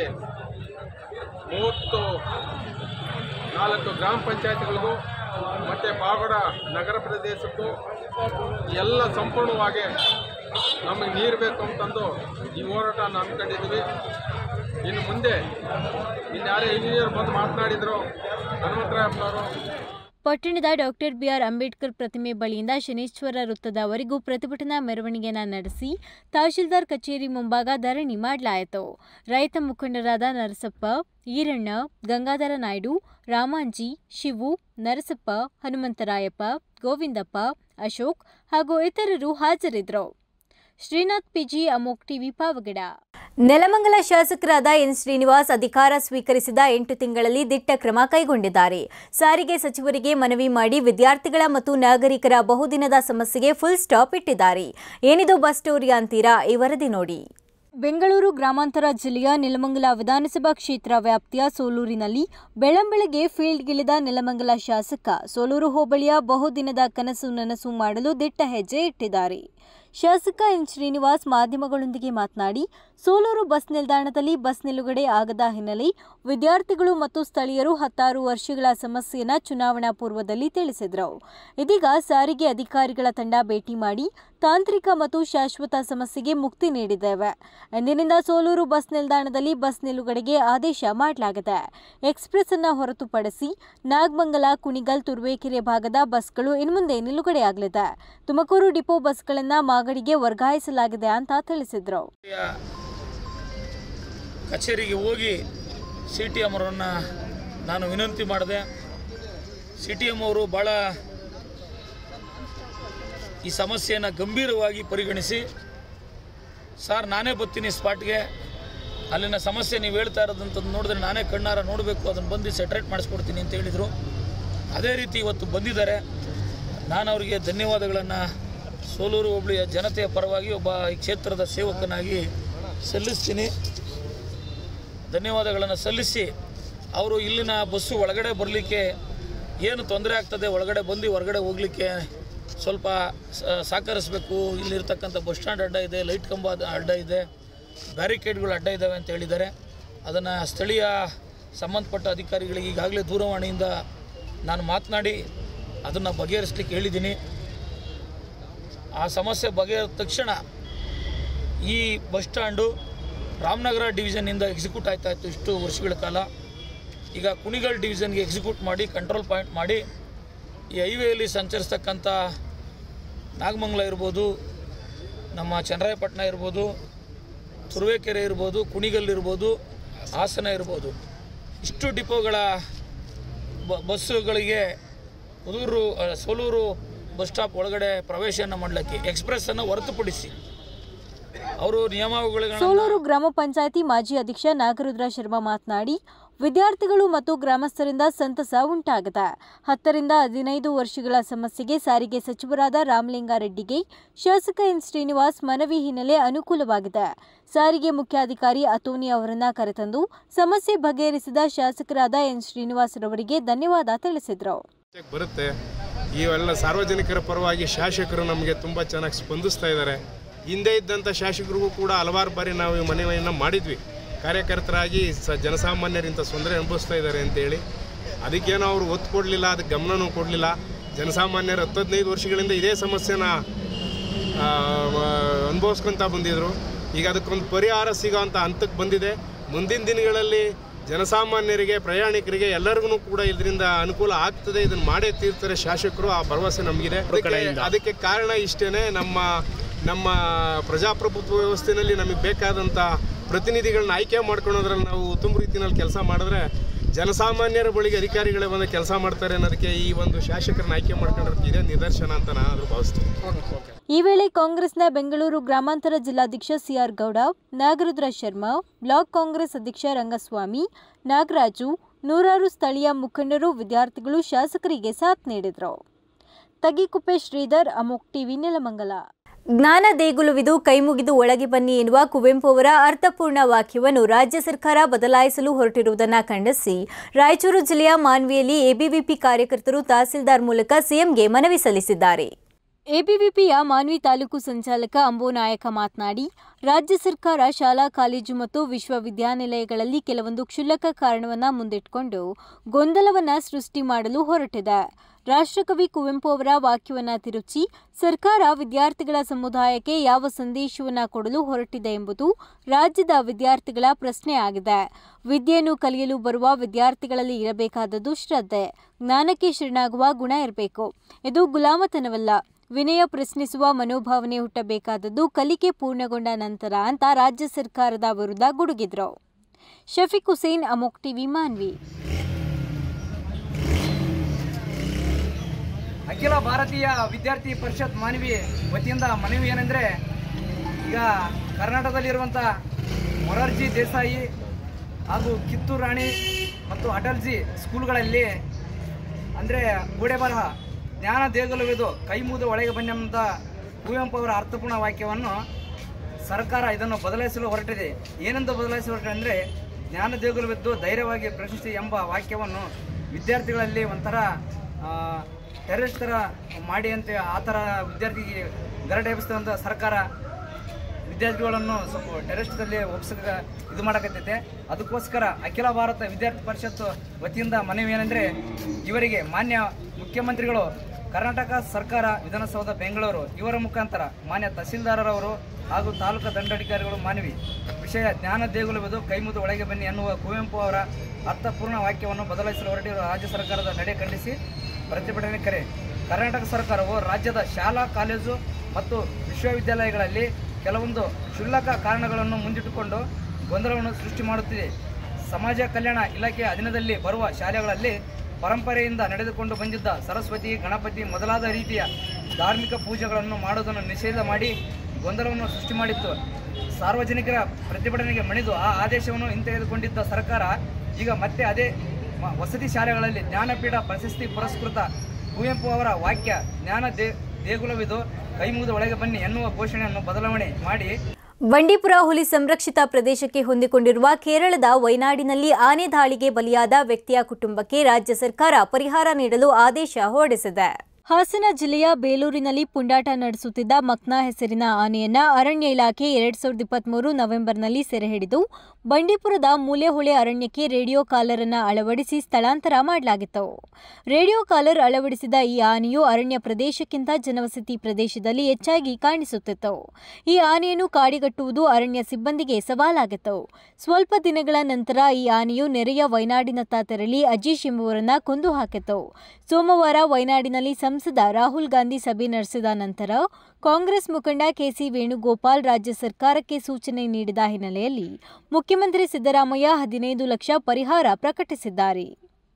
34 ಗ್ರಾಮ ಪಂಚಾಯತ್ಗಳಿಗೂ ಮತ್ತು ಪಾವಗಡ ನಗರ ಪ್ರದೇಶಕ್ಕೂ ಎಲ್ಲ ಸಂಪೂರ್ಣವಾಗಿ ನಮಗೆ ನೀರು ಬೇಕು ಅಂತಂದು ಈ ಹೋರಾಟ ಹಮ್ಮಿಕೊಂಡಿದ್ದೀವಿ. ಇನ್ನು ಮುಂದೆ ಯಾರೇ ಇಂಜಿನಿಯರ್ ಬಂದು ಮಾತನಾಡಿದ್ರು ಹನುಮಂತರಾಯಪ್ಪನವರು. ಪಟ್ಟಣದ ಡಾಕ್ಟರ್ ಬಿಆರ್ ಅಂಬೇಡ್ಕರ್ ಪ್ರತಿಮೆ ಬಳಿಯಿಂದ ಶನೇಶ್ವರ ವೃತ್ತದವರೆಗೂ ಪ್ರತಿಭಟನಾ ಮೆರವಣಿಗೆಯನ್ನು ನಡೆಸಿ ತಹಶೀಲ್ದಾರ್ ಕಚೇರಿ ಮುಂಭಾಗ ಧರಣಿ ಮಾಡಲಾಯಿತು. ರೈತ ಮುಖಂಡರಾದ ನರಸಪ್ಪ, ಈರಣ್ಣ, ಗಂಗಾಧರ ನಾಯ್ಡು, ರಾಮಾಂಜಿ, ಶಿವು, ನರಸಪ್ಪ, ಹನುಮಂತರಾಯಪ್ಪ, ಗೋವಿಂದಪ್ಪ, ಅಶೋಕ್ ಹಾಗೂ ಇತರರು ಹಾಜರಿದ್ದರು. Srinath PG, Amogh TV, Pavagada. ನೆಲಮಂಗಲ ಶಾಸಕರಾದ ಎನ್ ಶ್ರೀನಿವಾಸ್ ಅಧಿಕಾರ ಸ್ವೀಕರಿಸಿದ 8 ತಿಂಗಳಲ್ಲಿ ದಿಟ್ಟ ಕ್ರಮ ಕೈಗೊಂಡಿದ್ದಾರೆ. ಸಾರಿಗೆ ಸಚಿವರಿಗೆ ಮನವಿ ಮಾಡಿ ವಿದ್ಯಾರ್ಥಿಗಳ ಮತ್ತು ನಾಗರಿಕರ ಬಹುದಿನದ ಸಮಸ್ಯೆಗೆ ಫುಲ್ ಸ್ಟಾಪ್ ಇಟ್ಟಿದ್ದಾರೆ. ಏನಿದು ಬಸ್ ಸ್ಟೋರಿ ಅಂತೀರಾ? ಈ ವರದಿ ನೋಡಿ. ಬೆಂಗಳೂರು ಗ್ರಾಮಾಂತರ ಜಿಲ್ಲೆಯ ನೆಲಮಂಗಲ ವಿಧಾನಸಭಾ ಕ್ಷೇತ್ರ ವ್ಯಾಪ್ತಿಯ ಸೋಲೂರಿನಲ್ಲಿ ಬೆಳ್ಳಂಬೆಳಗ್ಗೆ ಫೀಲ್ಡ್ಗಿಳಿದ ನೆಲಮಂಗಲ ಶಾಸಕ ಸೋಲೂರು ಹೋಬಳಿಯ ಬಹುದಿನದ ಕನಸು ನನಸು ಮಾಡಲು ದಿಟ್ಟ ಹೆಜ್ಜೆ ಇಟ್ಟಿದ್ದಾರೆ. ಶಾಸಕ ಎನ್ ಶ್ರೀನಿವಾಸ್ ಮಾಧ್ಯಮಗಳೊಂದಿಗೆ ಮಾತನಾಡಿ, ಸೋಲೂರು ಬಸ್ ನಿಲ್ದಾಣದಲ್ಲಿ ಬಸ್ ನಿಲುಗಡೆ ಆಗದ ಹಿನ್ನೆಲೆ ವಿದ್ಯಾರ್ಥಿಗಳು ಮತ್ತು ಸ್ಥಳೀಯರು 16 ವರ್ಷಗಳ ಸಮಸ್ಯೆಯನ್ನು ಚುನಾವಣಾ ಪೂರ್ವದಲ್ಲಿ ತಿಳಿಸಿದರು. ಇದೀಗ ಸಾರಿಗೆ ಅಧಿಕಾರಿಗಳ ತಂಡ ಭೇಟಿ ಮಾಡಿ ತಾಂತ್ರಿಕ ಮತ್ತು ಶಾಶ್ವತ ಸಮಸ್ಯೆಗೆ ಮುಕ್ತಿ ನೀಡಿದ್ದೇವೆ. ಇಂದಿನಿಂದ ಸೋಲೂರು ಬಸ್ ನಿಲ್ದಾಣದಲ್ಲಿ ಬಸ್ ನಿಲುಗಡೆಗೆ ಆದೇಶ ಮಾಡಲಾಗಿದೆ. ಎಕ್ಸ್‌ಪ್ರೆಸ್ ಅನ್ನು ಹೊರತುಪಡಿಸಿ ನಾಗಮಂಗಲ, ಕುಣಿಗಲ್, ತುರುವೇಕೆರೆ ಭಾಗದ ಬಸ್ಗಳು ಇನ್ಮುಂದೆ ನಿಲುಗಡೆಯಾಗಲಿದೆ. ತುಮಕೂರು ಡಿಪೋ ಬಸ್ಗಳನ್ನು ಮಾಗಡಿಗೆ ವರ್ಗಾಯಿಸಲಾಗಿದೆ ಅಂತ ತಿಳಿಸಿದರು. ಕಚೇರಿಗೆ ಹೋಗಿ CTM ಅವರನ್ನು ನಾನು ವಿನಂತಿ ಮಾಡಿದೆ. CTM ಅವರು ಭಾಳ ಈ ಸಮಸ್ಯೆಯನ್ನು ಗಂಭೀರವಾಗಿ ಪರಿಗಣಿಸಿ, ಸರ್ ನಾನೇ ಬರ್ತೀನಿ ಸ್ಪಾಟ್ಗೆ, ಅಲ್ಲಿನ ಸಮಸ್ಯೆ ನೀವು ಹೇಳ್ತಾ ಇರೋದಂಥದ್ದು ನೋಡಿದ್ರೆ ನಾನೇ ಕಣ್ಣಾರ ನೋಡಬೇಕು, ಅದನ್ನು ಬಂದು ಸೆಟ್ರೇಟ್ ಮಾಡಿಸ್ಕೊಡ್ತೀನಿ ಅಂತ ಹೇಳಿದರು. ಅದೇ ರೀತಿ ಇವತ್ತು ಬಂದಿದ್ದಾರೆ. ನಾನು ಅವರಿಗೆ ಧನ್ಯವಾದಗಳನ್ನು ಸೋಲೂರು ಹೋಬಳಿಯ ಜನತೆಯ ಪರವಾಗಿ ಒಬ್ಬ ಈ ಕ್ಷೇತ್ರದ ಸೇವಕನಾಗಿ ಸಲ್ಲಿಸ್ತೀನಿ. ಧನ್ಯವಾದಗಳನ್ನು ಸಲ್ಲಿಸಿ ಅವರು ಇಲ್ಲಿನ ಬಸ್ಸು ಒಳಗಡೆ ಬರಲಿಕ್ಕೆ ಏನು ತೊಂದರೆ ಆಗ್ತದೆ, ಒಳಗಡೆ ಬಂದು ಹೊರಗಡೆ ಹೋಗಲಿಕ್ಕೆ ಸ್ವಲ್ಪ ಸಹಕರಿಸಬೇಕು. ಇಲ್ಲಿರ್ತಕ್ಕಂಥ ಬಸ್ ಸ್ಟ್ಯಾಂಡ್ ಅಡ್ಡ ಇದೆ, ಲೈಟ್ ಕಂಬ ಅಡ್ಡ ಇದೆ, ಬ್ಯಾರಿಕೇಡ್ಗಳು ಅಡ್ಡ ಇದ್ದಾವೆ ಅಂತ ಹೇಳಿದ್ದಾರೆ. ಅದನ್ನು ಸ್ಥಳೀಯ ಸಂಬಂಧಪಟ್ಟ ಅಧಿಕಾರಿಗಳಿಗೆ ಈಗಾಗಲೇ ದೂರವಾಣಿಯಿಂದ ನಾನು ಮಾತನಾಡಿ ಅದನ್ನು ಬಗೆಹರಿಸಲಿಕ್ಕೆ ಹೇಳಿದ್ದೀನಿ. ಆ ಸಮಸ್ಯೆ ಬಗೆಹರಿದ ತಕ್ಷಣ ಈ ಬಸ್ ಸ್ಟ್ಯಾಂಡು ರಾಮನಗರ ಡಿವಿಷನ್ನಿಂದ ಎಕ್ಸಿಕ್ಯೂಟ್ ಆಗ್ತಾ ಇತ್ತು ಇಷ್ಟು ವರ್ಷಗಳ ಕಾಲ. ಈಗ ಕುಣಿಗಲ್ ಡಿವಿಷನ್ಗೆ ಎಕ್ಸಿಕ್ಯೂಟ್ ಮಾಡಿ ಕಂಟ್ರೋಲ್ ಪಾಯಿಂಟ್ ಮಾಡಿ ಈ ಹೈವೇಯಲ್ಲಿ ಸಂಚರಿಸ್ತಕ್ಕಂಥ ನಾಗಮಂಗಲ ಇರ್ಬೋದು, ನಮ್ಮ ಚನ್ನರಾಯಪಟ್ಟಣ ಇರ್ಬೋದು, ತುರುವೇಕೆರೆ ಇರ್ಬೋದು, ಕುಣಿಗಲ್ ಇರ್ಬೋದು, ಹಾಸನ ಇರ್ಬೋದು, ಇಷ್ಟು ಡಿಪೋಗಳ ಬಸ್ಸುಗಳಿಗೆ ಸೋಲೂರು ಬಸ್ ಸ್ಟಾಪ್ ಒಳಗಡೆ ಪ್ರವೇಶವನ್ನು ಮಾಡಲಿಕ್ಕೆ ಎಕ್ಸ್‌ಪ್ರೆಸ್ಸನ್ನು ಹೊರತುಪಡಿಸಿ ಅವರು ನಿಯಮಾವಳಿಗಳನ್ನು. ಸೋಲೂರು ಗ್ರಾಮ ಪಂಚಾಯಿತಿ ಮಾಜಿ ಅಧ್ಯಕ್ಷ ನಾಗರುದ್ರ ಶರ್ಮಾ ಮಾತನಾಡಿ, ವಿದ್ಯಾರ್ಥಿಗಳು ಮತ್ತು ಗ್ರಾಮಸ್ಥರಿಂದ ಸಂತಸ ಉಂಟಾಗಿದೆ. 10 ರಿಂದ 15 ವರ್ಷಗಳ ಸಮಸ್ಯೆಗೆ ಸಾರಿಗೆ ಸಚಿವರಾದ ರಾಮಲಿಂಗಾರೆಡ್ಡಿಗೆ ಶಾಸಕ ಎನ್ ಶ್ರೀನಿವಾಸ್ ಮನವಿ ಹಿನ್ನೆಲೆ ಅನುಕೂಲವಾಗಿದೆ. ಸಾರಿಗೆ ಮುಖ್ಯಾಧಿಕಾರಿ ಅತೋನಿ ಅವರನ್ನ ಕರೆತಂದು ಸಮಸ್ಯೆ ಬಗೆಹರಿಸಿದ ಶಾಸಕರಾದ ಎನ್ ಶ್ರೀನಿವಾಸ್ ರವರಿಗೆ ಧನ್ಯವಾದ ತಿಳಿಸಿದರು. ಬರುತ್ತೆ ಇವೆಲ್ಲ ಸಾರ್ವಜನಿಕರ ಪರವಾಗಿ ಶಾಸಕರು ನಮಗೆ ತುಂಬ ಚೆನ್ನಾಗಿ ಸ್ಪಂದಿಸ್ತಾ ಇದ್ದಾರೆ. ಹಿಂದೆ ಇದ್ದಂಥ ಶಾಸಕರಿಗೂ ಕೂಡ ಹಲವಾರು ಬಾರಿ ನಾವು ಈ ಮನವಿಯನ್ನು ಮಾಡಿದ್ವಿ. ಕಾರ್ಯಕರ್ತರಾಗಿ ಜನಸಾಮಾನ್ಯರಿಂದ ತೊಂದರೆ ಅನುಭವಿಸ್ತಾ ಇದ್ದಾರೆ ಅಂತೇಳಿ ಅದಕ್ಕೇನೋ ಅವರು ಒತ್ತು ಕೊಡಲಿಲ್ಲ, ಅದಕ್ಕೆ ಗಮನವೂ ಕೊಡಲಿಲ್ಲ. ಜನಸಾಮಾನ್ಯರು 10-15 ವರ್ಷಗಳಿಂದ ಇದೇ ಸಮಸ್ಯೆನ ಅನುಭವಿಸ್ಕೊತಾ ಬಂದಿದ್ದರು. ಈಗ ಅದಕ್ಕೊಂದು ಪರಿಹಾರ ಸಿಗೋವಂಥ ಹಂತಕ್ಕೆ ಬಂದಿದೆ. ಮುಂದಿನ ದಿನಗಳಲ್ಲಿ ಜನಸಾಮಾನ್ಯರಿಗೆ, ಪ್ರಯಾಣಿಕರಿಗೆ ಎಲ್ಲರಿಗೂ ಕೂಡ ಇದರಿಂದ ಅನುಕೂಲ ಆಗ್ತದೆ. ಇದನ್ನು ಮಾಡೇ ತೀರ್ತಾರೆ ಶಾಸಕರು, ಆ ಭರವಸೆ ನಮಗಿದೆ. ಅದಕ್ಕೆ ಕಾರಣ ಇಷ್ಟೇ, ನಮ್ಮ ಪ್ರಜಾಪ್ರಭುತ್ವ ವ್ಯವಸ್ಥೆಯಲ್ಲಿ ನಮಗೆ ಬೇಕಾದಂಥ ಪ್ರತಿನಿಧಿಗಳನ್ನ ಆಯ್ಕೆ ಮಾಡ್ಕೊಳ್ಳೋದ್ರಲ್ಲಿ ನಾವು ಉತ್ತಮ ರೀತಿಯಲ್ಲಿ ಕೆಲಸ ಮಾಡಿದ್ರೆ ಜನಸಾಮಾನ್ಯರ ಬಳಿಗೆ ಅಧಿಕಾರಿಗಳೇ ಬಂದು ಕೆಲಸ ಮಾಡ್ತಾರೆ ಅನ್ನೋದಕ್ಕೆ ಈ ಒಂದು ಶಾಸಕರನ್ನ ಆಯ್ಕೆ ಮಾಡ್ಕೊಂಡ್ರೆ ಇದೇ ನಿದರ್ಶನ ಅಂತ ನಾನು ಭಾವಿಸ್ತೀನಿ. ಈ ವೇಳೆ ಕಾಂಗ್ರೆಸ್ನ ಬೆಂಗಳೂರು ಗ್ರಾಮಾಂತರ ಜಿಲ್ಲಾಧ್ಯಕ್ಷ CR ಗೌಡ, ನಾಗರುದ್ರ ಶರ್ಮಾ, ಬ್ಲಾಕ್ ಕಾಂಗ್ರೆಸ್ ಅಧ್ಯಕ್ಷ ರಂಗಸ್ವಾಮಿ, ನಾಗರಾಜು, ನೂರಾರು ಸ್ಥಳೀಯ ಮುಖಂಡರು, ವಿದ್ಯಾರ್ಥಿಗಳು ಶಾಸಕರಿಗೆ ಸಾಥ್ ನೀಡಿದರು. ತಗ್ಗಿಕುಪ್ಪೆ ಶ್ರೀಧರ್, ಅಮೋಕ್ ಟಿವಿ, ನೆಲಮಂಗಲ. ಜ್ಞಾನ ದೇಗುಲವಿದು ಕೈಮುಗಿದು ಒಳಗೆ ಬನ್ನಿ ಎನ್ನುವ ಕುವೆಂಪು ಅವರ ಅರ್ಥಪೂರ್ಣ ವಾಕ್ಯವನ್ನು ರಾಜ್ಯ ಸರ್ಕಾರ ಬದಲಾಯಿಸಲು ಹೊರಟಿರುವುದನ್ನು ಖಂಡಿಸಿ ರಾಯಚೂರು ಜಿಲ್ಲೆಯ ಮಾನ್ವಿಯಲ್ಲಿ ABVP ಕಾರ್ಯಕರ್ತರು ತಹಸೀಲ್ದಾರ್ ಮೂಲಕ CMಗೆ ಮನವಿ ಸಲ್ಲಿಸಿದ್ದಾರೆ. ABVPಯ ಮಾನ್ವಿ ತಾಲೂಕು ಸಂಚಾಲಕ ಅಂಬೋನಾಯಕ ಮಾತನಾಡಿ, ರಾಜ್ಯ ಸರ್ಕಾರ ಶಾಲಾ, ಕಾಲೇಜು ಮತ್ತು ವಿಶ್ವವಿದ್ಯಾನಿಲಯಗಳಲ್ಲಿ ಕೆಲವೊಂದು ಕ್ಷುಲ್ಲಕ ಕಾರಣವನ್ನು ಮುಂದಿಟ್ಟುಕೊಂಡು ಗೊಂದಲವನ್ನು ಸೃಷ್ಟಿ ಮಾಡಲು ಹೊರಟಿದೆ. ರಾಷ್ಟ್ರಕವಿ ಕುವೆಂಪು ಅವರ ವಾಕ್ಯವನ್ನು ತಿರುಚಿ ಸರ್ಕಾರ ವಿದ್ಯಾರ್ಥಿಗಳ ಸಮುದಾಯಕ್ಕೆ ಯಾವ ಸಂದೇಶವನ್ನು ಕೊಡಲು ಹೊರಟಿದೆ ಎಂಬುದು ರಾಜ್ಯದ ವಿದ್ಯಾರ್ಥಿಗಳ ಪ್ರಶ್ನೆಯಾಗಿದೆ. ವಿದ್ಯೆಯನ್ನು ಕಲಿಯಲು ಬರುವ ವಿದ್ಯಾರ್ಥಿಗಳಲ್ಲಿ ಇರಬೇಕಾದದ್ದು ಶ್ರದ್ಧೆ, ಜ್ಞಾನಕ್ಕೆ ಶರಣಾಗುವ ಗುಣ ಇರಬೇಕು. ಇದು ಗುಲಾಮತನವಲ್ಲ, ವಿನಯ ಪ್ರಶ್ನಿಸುವ ಮನೋಭಾವನೆ ಹುಟ್ಟಬೇಕಾದದ್ದು ಕಲಿಕೆ ಪೂರ್ಣಗೊಂಡ ನಂತರ ಅಂತ ರಾಜ್ಯ ಸರ್ಕಾರದ ವಿರುದ್ಧ ಗುಡುಗಿದ್ರು. ಶಫೀಕ್ ಹುಸೇನ್, ಅಮೋಕ್ ಟಿವಿ, ಮಾನ್ವಿ. ಅಖಿಲ ಭಾರತೀಯ ವಿದ್ಯಾರ್ಥಿ ಪರಿಷತ್ ಮಾನ್ವಿ ವತಿಯಿಂದ ಮನವಿ ಏನೆಂದರೆ, ಈಗ ಕರ್ನಾಟಕದಲ್ಲಿರುವಂಥ ಮೊರಾರ್ಜಿ ದೇಸಾಯಿ ಹಾಗೂ ಕಿತ್ತೂರು ರಾಣಿ ಮತ್ತು ಅಟಲ್ಜಿ ಸ್ಕೂಲ್ಗಳಲ್ಲಿ ಅಂದರೆ ಗೋಡೆ ಬರಹ ಜ್ಞಾನ ದೇಗುಲವಿದು ಕೈ ಮುಗಿದು ಒಳಗೆ ಬನ್ನೆಂಬ ಕುವೆಂಪು ಅವರ ಅರ್ಥಪೂರ್ಣ ವಾಕ್ಯವನ್ನು ಸರ್ಕಾರ ಇದನ್ನು ಬದಲಾಯಿಸಲು ಹೊರಟಿದೆ. ಏನೆಂದು ಬದಲಾಯಿಸಲು ಹೊರಟಿದೆ ಅಂದರೆ, ಜ್ಞಾನ ದೇಗುಲವಿದ್ದು ಧೈರ್ಯವಾಗಿ ಪ್ರಶ್ನಿಸಿ ಎಂಬ ವಾಕ್ಯವನ್ನು ವಿದ್ಯಾರ್ಥಿಗಳಲ್ಲಿ ಒಂಥರ ಟೆರರಿಸ್ಟ್ ಥರ ಮಾಡಿ ಅಂತ ಆ ಥರ ವಿದ್ಯಾರ್ಥಿಗೆ ಗರಟೆ ಎಬ್ಬಿಸ್ತಂಥ ಸರ್ಕಾರ ವಿದ್ಯಾರ್ಥಿಗಳನ್ನು ಸ್ವಲ್ಪ ಟೆರೆಸ್ಟ್ದಲ್ಲಿ ಇದು ಮಾಡಕತ್ತೈತೆ. ಅದಕ್ಕೋಸ್ಕರ ಅಖಿಲ ಭಾರತ ವಿದ್ಯಾರ್ಥಿ ಪರಿಷತ್ ವತಿಯಿಂದ ಮನವಿ ಏನಂದರೆ, ಇವರಿಗೆ ಮಾನ್ಯ ಮುಖ್ಯಮಂತ್ರಿಗಳು ಕರ್ನಾಟಕ ಸರ್ಕಾರ ವಿಧಾನಸೌಧ ಬೆಂಗಳೂರು ಇವರ ಮುಖಾಂತರ ಮಾನ್ಯ ತಹಸೀಲ್ದಾರರವರು ಹಾಗೂ ತಾಲೂಕು ದಂಡಾಧಿಕಾರಿಗಳು ಮನವಿ ವಿಷಯ ಜ್ಞಾನ ದೇಗುಲವಿದು ಕೈಮುದ್ದು ಒಳಗೆ ಬನ್ನಿ ಎನ್ನುವ ಕುವೆಂಪು ಅವರ ಅರ್ಥಪೂರ್ಣ ವಾಕ್ಯವನ್ನು ಬದಲಾಯಿಸಲು ಹೊರಟಿರುವ ರಾಜ್ಯ ಸರ್ಕಾರದ ನಡೆ ಖಂಡಿಸಿ ಪ್ರತಿಭಟನೆ ಕರೆ. ಕರ್ನಾಟಕ ಸರ್ಕಾರವು ರಾಜ್ಯದ ಶಾಲಾ ಕಾಲೇಜು ಮತ್ತು ವಿಶ್ವವಿದ್ಯಾಲಯಗಳಲ್ಲಿ ಕೆಲವೊಂದು ಕ್ಷುಲ್ಲಕ ಕಾರಣಗಳನ್ನು ಮುಂದಿಟ್ಟುಕೊಂಡು ಗೊಂದಲವನ್ನು ಸೃಷ್ಟಿ ಮಾಡುತ್ತಿದೆ. ಸಮಾಜ ಕಲ್ಯಾಣ ಇಲಾಖೆಯ ಅಧೀನದಲ್ಲಿ ಬರುವ ಶಾಲೆಗಳಲ್ಲಿ ಪರಂಪರೆಯಿಂದ ನಡೆದುಕೊಂಡು ಬಂದಿದ್ದ ಸರಸ್ವತಿ, ಗಣಪತಿ ಮೊದಲಾದ ರೀತಿಯ ಧಾರ್ಮಿಕ ಪೂಜೆಗಳನ್ನು ಮಾಡುವುದನ್ನು ನಿಷೇಧ ಮಾಡಿ ಗೊಂದಲವನ್ನು ಸೃಷ್ಟಿ ಮಾಡಿತ್ತು. ಸಾರ್ವಜನಿಕರ ಪ್ರತಿಭಟನೆಗೆ ಮಣಿದು ಆ ಆದೇಶವನ್ನು ಹಿಂತೆಗೆದುಕೊಂಡಿದ್ದ ಸರ್ಕಾರ ಈಗ ಮತ್ತೆ ಅದೇ ವಸತಿ ಶಾಲೆಗಳಲ್ಲಿ ಜ್ಞಾನಪೀಠ ಪ್ರಶಸ್ತಿ ಪುರಸ್ಕೃತ ಕುವೆಂಪು ಅವರ ವಾಕ್ಯ ಜ್ಞಾನ ದೇಗುಲವಿದು ಕೈಮುಗಿದು ಒಳಗೆ ಬನ್ನಿ ಎನ್ನುವ ಘೋಷಣೆಯನ್ನು ಬದಲಾವಣೆ ಮಾಡಿ ಬಂಡೀಪುರ ಹುಲಿ ಸಂರಕ್ಷಿತ ಪ್ರದೇಶಕ್ಕೆ ಹೊಂದಿಕೊಂಡಿರುವ ಕೇರಳದ ವಯನಾಡಿನಲ್ಲಿ ಆನೆ ದಾಳಿಗೆ ಬಲಿಯಾದ ವ್ಯಕ್ತಿಯ ಕುಟುಂಬಕ್ಕೆ ರಾಜ್ಯ ಸರ್ಕಾರ ಪರಿಹಾರ ನೀಡಲು ಆದೇಶ ಹೊರಡಿಸಿದೆ. ಹಾಸನ ಜಿಲ್ಲೆಯ ಬೇಲೂರಿನಲ್ಲಿ ಪುಂಡಾಟ ನಡೆಸುತ್ತಿದ್ದ ಮಕ್ನಾ ಹೆಸರಿನ ಆನೆಯನ್ನ ಅರಣ್ಯ ಇಲಾಖೆ 2023 ನವೆಂಬರ್ನಲ್ಲಿ ಸೆರೆ ಹಿಡಿದು ಬಂಡೀಪುರದ ಮೂಲೆಹೊಳೆ ಅರಣ್ಯಕ್ಕೆ ರೇಡಿಯೋ ಕಾಲರ್ ಅನ್ನು ಅಳವಡಿಸಿ ಸ್ಥಳಾಂತರ ಮಾಡಲಾಗಿತ್ತು. ರೇಡಿಯೋ ಕಾಲರ್ ಅಳವಡಿಸಿದ ಈ ಆನೆಯು ಅರಣ್ಯ ಪ್ರದೇಶಕ್ಕಿಂತ ಜನವಸತಿ ಪ್ರದೇಶದಲ್ಲಿ ಹೆಚ್ಚಾಗಿ ಕಾಣಿಸುತ್ತಿತ್ತು. ಈ ಆನೆಯನ್ನು ಕಾಡಿಗಟ್ಟುವುದು ಅರಣ್ಯ ಸಿಬ್ಬಂದಿಗೆ ಸವಾಲಾಗಿತ್ತು. ಸ್ವಲ್ಪ ದಿನಗಳ ನಂತರ ಈ ಆನೆಯು ನೆರೆಯ ವಯನಾಡಿನತ್ತ ತೆರಳಿ ಅಜೀಶ್ ಎಂಬುವರನ್ನ ಕೊಂದು ಹಾಕಿತ್ತು. ಸೋಮವಾರ ವಯನಾಡಿನಲ್ಲಿ ಸಂಸದ ರಾಹುಲ್ ಗಾಂಧಿ ಸಭೆ ನಡೆಸಿದ ನಂತರ ಕಾಂಗ್ರೆಸ್ ಮುಖಂಡ ಕೆಸಿ ವೇಣುಗೋಪಾಲ್ ರಾಜ್ಯ ಸರ್ಕಾರಕ್ಕೆ ಸೂಚನೆ ನೀಡಿದ ಹಿನ್ನೆಲೆಯಲ್ಲಿ ಮುಖ್ಯಮಂತ್ರಿ ಸಿದ್ದರಾಮಯ್ಯ 15 ಲಕ್ಷ ಪರಿಹಾರ ಪ್ರಕಟಿಸಿದ್ದಾರೆ.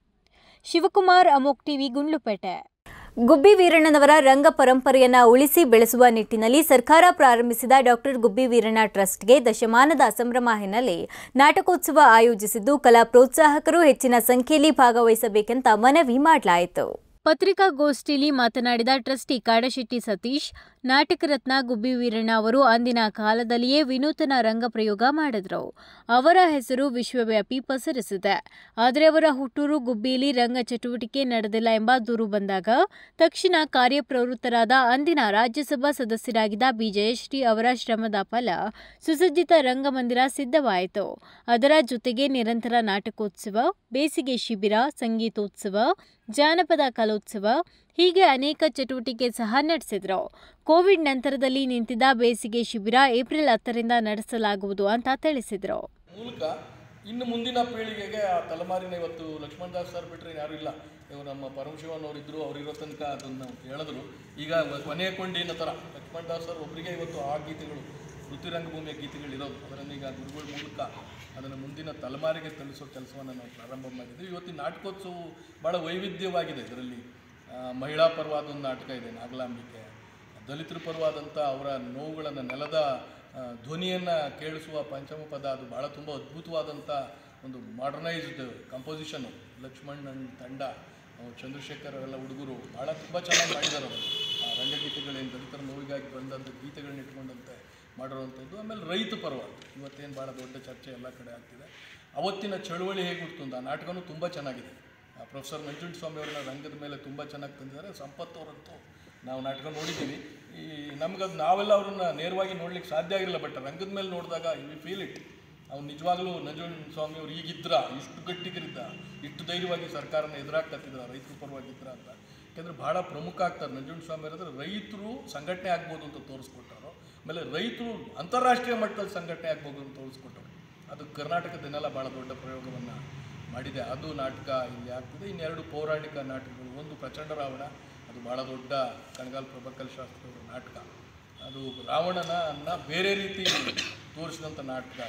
ಶಿವಕುಮಾರ್, ಅಮೋಕ್ ಟಿವಿ, ಗುಂಡ್ಲುಪೇಟೆ. ಗುಬ್ಬಿ ವೀರಣ್ಣನವರ ರಂಗ ಪರಂಪರೆಯನ್ನು ಉಳಿಸಿ ಬೆಳೆಸುವ ನಿಟ್ಟಿನಲ್ಲಿ ಸರ್ಕಾರ ಪ್ರಾರಂಭಿಸಿದ ಡಾಕ್ಟರ್ ಗುಬ್ಬಿ ವೀರಣ್ಣ ಟ್ರಸ್ಟ್ಗೆ ದಶಮಾನದ ಸಂಭ್ರಮ ಹಿನ್ನೆಲೆ ನಾಟಕೋತ್ಸವ ಆಯೋಜಿಸಿದ್ದು ಕಲಾ ಪ್ರೋತ್ಸಾಹಕರು ಹೆಚ್ಚಿನ ಸಂಖ್ಯೆಯಲ್ಲಿ ಭಾಗವಹಿಸಬೇಕೆಂತ ಮನವಿ ಮಾಡಲಾಯಿತು. ಪತ್ರಿಕಾಗೋಷ್ಠಿಯಲ್ಲಿ ಮಾತನಾಡಿದ ಟ್ರಸ್ಟಿ ಕಾಡಶೆಟ್ಟಿ ಸತೀಶ್, ನಾಟಕ ರತ್ನ ಗುಬ್ಬಿ ವೀರಣ್ಣ ಅವರು ಅಂದಿನ ಕಾಲದಲ್ಲಿಯೇ ವಿನೂತನ ರಂಗ ಪ್ರಯೋಗ ಮಾಡಿದ್ರು. ಅವರ ಹೆಸರು ವಿಶ್ವವ್ಯಾಪಿ ಪಸರಿಸಿದೆ. ಆದರೆ ಅವರ ಹುಟ್ಟೂರು ಗುಬ್ಬಿಯಲ್ಲಿ ರಂಗ ಚಟುವಟಿಕೆ ನಡೆದಿಲ್ಲ ಎಂಬ ದೂರು ಬಂದಾಗ ತಕ್ಷಣ ಕಾರ್ಯಪ್ರವೃತ್ತರಾದ ಅಂದಿನ ರಾಜ್ಯಸಭಾ ಸದಸ್ಯರಾಗಿದ್ದ ಬಿಜಯಶ್ರೀ ಅವರ ಶ್ರಮದ ಫಲ ಸುಸಜ್ಜಿತ ರಂಗಮಂದಿರ ಸಿದ್ಧವಾಯಿತು. ಅದರ ಜೊತೆಗೆ ನಿರಂತರ ನಾಟಕೋತ್ಸವ, ಬೇಸಿಗೆ ಶಿಬಿರ, ಸಂಗೀತೋತ್ಸವ, ಜಾನಪದ ಕಲೋತ್ಸವ ಹೀಗೆ ಅನೇಕ ಚಟುವಟಿಕೆ ಸಹ ನಡೆಸಿದ್ರು. ಕೋವಿಡ್ ನಂತರದಲ್ಲಿ ನಿಂತಿದ್ದ ಬೇಸಿಗೆ ಶಿಬಿರ ಏಪ್ರಿಲ್ 10ರಿಂದ ನಡೆಸಲಾಗುವುದು ಅಂತ ತಿಳಿಸಿದ್ರು. ಮೂಲಕ ಇನ್ನು ಮುಂದಿನ ಪೀಳಿಗೆಗೆ ಆ ತಲೆಮಾರಿನ ಇವತ್ತು ಲಕ್ಷ್ಮಣ್ ದಾಸ್ ಸರ್ ಬಿಟ್ಟರೆ ಯಾರೂ ಇಲ್ಲ. ಇವರು ನಮ್ಮ ಪರಮಶಿವನ್ ಅವರಿದ್ದರು, ಅವರಿರೋ ತನಕ ಅದನ್ನು ಹೇಳಿದ್ರು. ಈಗ ಕೊನೆಯ ಕೊಂಡಿನ ಥರ ಲಕ್ಷ್ಮಣ್ ದಾಸ್ ಸರ್ ಒಬ್ಬರಿಗೆ ಇವತ್ತು ಆ ಗೀತೆಗಳು ವೃತ್ತಿರಂಗಭೂಮಿಯ ಗೀತೆಗಳಿರೋದು. ಅದನ್ನು ಈಗ ಗುರುಗಳ ಮೂಲಕ ಅದನ್ನು ಮುಂದಿನ ತಲೆಮಾರಿಗೆ ತಿಳಿಸೋ ಕೆಲಸವನ್ನು ನಾವು ಪ್ರಾರಂಭ ಮಾಡಿದ್ದೀವಿ. ಇವತ್ತಿನ ನಾಟಕೋತ್ಸವವು ಭಾಳ ವೈವಿಧ್ಯವಾಗಿದೆ. ಇದರಲ್ಲಿ ಮಹಿಳಾ ಪರವಾದ ಒಂದು ನಾಟಕ ಇದೆ, ನಾಗಲಾಂಬಿಕೆ. ದಲಿತರ ಪರವಾದಂಥ ಅವರ ನೋವುಗಳನ್ನು, ನೆಲದ ಧ್ವನಿಯನ್ನು ಕೇಳಿಸುವ ಪಂಚಮ ಪದ, ಅದು ಭಾಳ ತುಂಬ ಅದ್ಭುತವಾದಂಥ ಒಂದು ಮಾಡರ್ನೈಸ್ಡ್ ಕಂಪೋಸಿಷನ್ನು. ಲಕ್ಷ್ಮಣ್ ತಂಡ, ಚಂದ್ರಶೇಖರ್ ಅವೆಲ್ಲ ಹುಡುಗರು ಭಾಳ ತುಂಬ ಚೆನ್ನಾಗಿ ಮಾಡಿದ್ದಾರೆ. ಅವರು ರಂಗಗೀತೆಗಳೇನು ದಲಿತರ ನೋವಿಗಾಗಿ ಬಂದಂಥ ಗೀತೆಗಳನ್ನ ಇಟ್ಕೊಂಡಂತೆ ಮಾಡಿರುವಂಥದ್ದು. ಆಮೇಲೆ ರೈತ ಪರ್ವ ಇವತ್ತೇನು ಭಾಳ ದೊಡ್ಡ ಚರ್ಚೆ ಎಲ್ಲ ಕಡೆ ಆಗ್ತಿದೆ. ಅವತ್ತಿನ ಚಳುವಳಿ ಹೇಗೆ ಹುಡ್ತುಂದು ಆ ನಾಟಕನೂ ತುಂಬ ಚೆನ್ನಾಗಿದೆ. ಪ್ರೊಫೆಸರ್ ನಂಜುಂಡಸ್ವಾಮಿ ಅವ್ರನ್ನ ರಂಗದ ಮೇಲೆ ತುಂಬ ಚೆನ್ನಾಗಿ ತಂದಿದ್ದಾರೆ. ಸಂಪತ್ ಅವರಂತೂ ನಾವು ನಾಟಕ ನೋಡಿದ್ದೀವಿ. ಈ ನಮಗದು ನಾವೆಲ್ಲ ಅವ್ರನ್ನ ನೇರವಾಗಿ ನೋಡ್ಲಿಕ್ಕೆ ಸಾಧ್ಯ ಆಗಿರಲಿಲ್ಲ. ಬಟ್ ರಂಗದ ಮೇಲೆ ನೋಡಿದಾಗ ವಿ ಫೀಲ್ ಇಟ್. ಅವ್ನು ನಿಜವಾಗ್ಲೂ ನಂಜುಂಡಸ್ವಾಮಿ ಅವ್ರು ಈಗಿದ್ರ, ಇಷ್ಟು ಗಟ್ಟಿಗರಿದ್ದ, ಇಷ್ಟು ಧೈರ್ಯವಾಗಿ ಸರ್ಕಾರನ ಎದುರಾಗ್ತಿದ್ರ, ರೈತರ ಪರವಾಗಿದ್ರ ಅಂತ. ಯಾಕೆಂದರೆ ಭಾಳ ಪ್ರಮುಖ ಆಗ್ತಾರೆ ನಂಜುಂಡಸ್ವಾಮಿ ಅವರಂದ್ರೆ ರೈತರು ಸಂಘಟನೆ ಆಗ್ಬೋದು ಅಂತ ತೋರಿಸ್ಕೊಟ್ಟರು. ಆಮೇಲೆ ರೈತರು ಅಂತಾರಾಷ್ಟ್ರೀಯ ಮಟ್ಟದಲ್ಲಿ ಸಂಘಟನೆ ಆಗ್ಬೋದು ಅಂತ ತೋರಿಸ್ಕೊಟ್ಟರು. ಅದು ಕರ್ನಾಟಕದನ್ನೆಲ್ಲ ಭಾಳ ದೊಡ್ಡ ಪ್ರಯೋಗವನ್ನು ಮಾಡಿದೆ. ಅದು ನಾಟಕ ಇಲ್ಲಿ ಆಗ್ತಿದೆ. ಇನ್ನೆರಡು ಪೌರಾಣಿಕ ನಾಟಕಗಳು, ಒಂದು ಪ್ರಚಂಡ ರಾವಣ, ಅದು ಭಾಳ ದೊಡ್ಡ ಕಣಗಾಲ್ ಪ್ರಭಾಕರ್ ಶಾಸ್ತ್ರಿ ಅವರ ನಾಟಕ. ಅದು ರಾವಣನ ಬೇರೆ ರೀತಿ ತೋರಿಸಿದಂಥ ನಾಟಕ.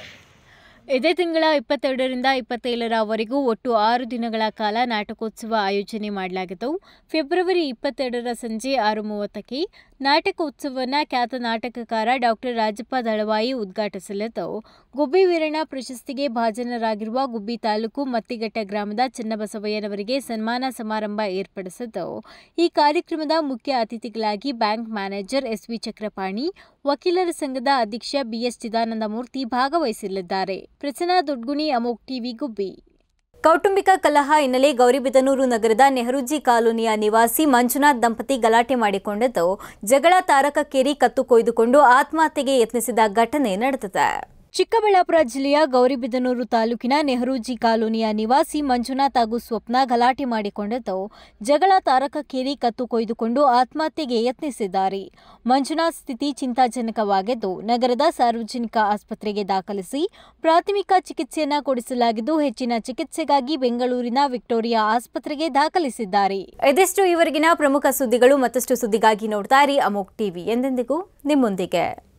ಇದೇ ತಿಂಗಳ 22ರಿಂದ 27ರವರೆಗೂ ಒಟ್ಟು 6 ದಿನಗಳ ಕಾಲ ನಾಟಕೋತ್ಸವ ಆಯೋಜನೆ ಮಾಡಲಾಗಿತ್ತು. ಫೆಬ್ರವರಿ 22ರ ಸಂಜೆ 6:30ಕ್ಕೆ ನಾಟಕೋತ್ಸವವನ್ನು ಖ್ಯಾತ ನಾಟಕಕಾರ ಡಾಕ್ಟರ್ ರಾಜಪ್ಪ ದಳವಾಯಿ ಉದ್ಘಾಟಿಸಲಿದ್ದು, ಗುಬ್ಬಿ ವೀರಣ್ಣ ಪ್ರಶಸ್ತಿಗೆ ಭಾಜನರಾಗಿರುವ ಗುಬ್ಬಿ ತಾಲೂಕು ಮತ್ತಿಘಟ್ಟ ಗ್ರಾಮದ ಚನ್ನಬಸವಯ್ಯನವರಿಗೆ ಸನ್ಮಾನ ಸಮಾರಂಭ ಏರ್ಪಡಿಸಿದ್ದು, ಈ ಕಾರ್ಯಕ್ರಮದ ಮುಖ್ಯ ಅತಿಥಿಗಳಾಗಿ ಬ್ಯಾಂಕ್ ಮ್ಯಾನೇಜರ್ ಎಸ್ವಿ ಚಕ್ರಪಾಣಿ, ವಕೀಲರ ಸಂಘದ ಅಧ್ಯಕ್ಷ ಬಿಎಸ್ ಚಿದಾನಂದಮೂರ್ತಿ ಭಾಗವಹಿಸಲಿದ್ದಾರೆ. ಪ್ರಸನ್ನ ದೊಡ್ಗುಣಿ, ಅಮೋಕ್ ಟಿವಿ, ಗುಬ್ಬಿ. ಕೌಟುಂಬಿಕ ಕಲಹ ಹಿನ್ನೆಲೆ ಗೌರಿಬಿದನೂರು ನಗರದ ನೆಹರೂಜಿ ಕಾಲೋನಿಯ ನಿವಾಸಿ ಮಂಜುನಾಥ್ ದಂಪತಿ ಗಲಾಟೆ ಮಾಡಿಕೊಂಡಿದ್ದು ಜಗಳ ತಾರಕಕ್ಕೇರಿ ಕತ್ತು ಕೊಯ್ದುಕೊಂಡು ಆತ್ಮಹತ್ಯೆಗೆ ಯತ್ನಿಸಿದ ಘಟನೆ ನಡೆದಿದೆ. ಚಿಕ್ಕಬಳ್ಳಾಪುರ ಜಿಲ್ಲೆಯ ಗೌರಿಬಿದನೂರು ತಾಲೂಕಿನ ನೆಹರೂಜಿ ಕಾಲೋನಿಯ ನಿವಾಸಿ ಮಂಜುನಾಥ್ ಹಾಗೂ ಸ್ವಪ್ನ ಗಲಾಟೆ ಮಾಡಿಕೊಂಡಿದ್ದು ಜಗಳ ತಾರಕಕ್ಕೇರಿ ಕತ್ತು ಕೊಯ್ದುಕೊಂಡು ಆತ್ಮಹತ್ಯೆಗೆ ಯತ್ನಿಸಿದ್ದಾರೆ. ಮಂಜುನಾಥ್ ಸ್ಥಿತಿ ಚಿಂತಾಜನಕವಾಗಿದ್ದು ನಗರದ ಸಾರ್ವಜನಿಕ ಆಸ್ಪತ್ರೆಗೆ ದಾಖಲಿಸಿ ಪ್ರಾಥಮಿಕ ಚಿಕಿತ್ಸೆಯನ್ನು ಕೊಡಿಸಲಾಗಿದ್ದು ಹೆಚ್ಚಿನ ಚಿಕಿತ್ಸೆಗಾಗಿ ಬೆಂಗಳೂರಿನ ವಿಕ್ಟೋರಿಯಾ ಆಸ್ಪತ್ರೆಗೆ ದಾಖಲಿಸಿದ್ದಾರೆ. ಇದಿಷ್ಟು ಈವರೆಗಿನ ಪ್ರಮುಖ ಸುದ್ದಿಗಳು. ಮತ್ತಷ್ಟು ಸುದ್ದಿಗಾಗಿ ನೋಡ್ತಾ ಇರಿ ಅಮೋಕ್ ಟಿವಿ. ಎಂದೆಂದಿಗೂ ನಿಮ್ಮೊಂದಿಗೆ.